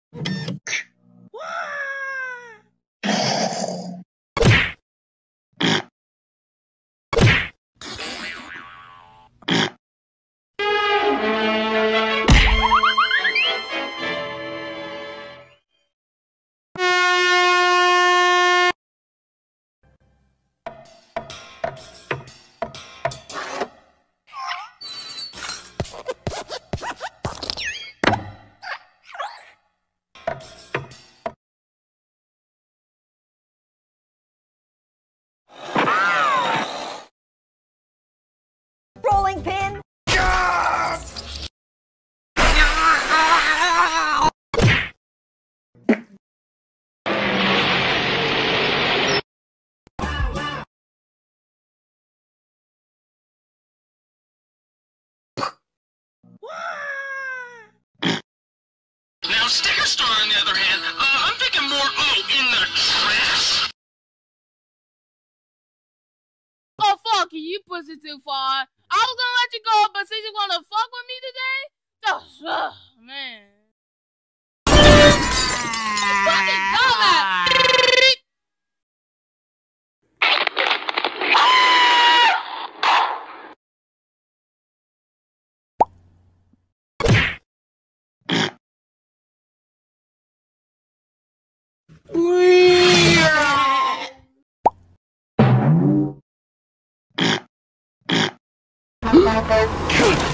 Rolling pin. Now, Sticker Star, on the other hand, I'm thinking more, in the trash. Oh, fuck you pussy too far. I was gonna let you go, but since you wanna fuck with me today, man. Fucking dumbass. Good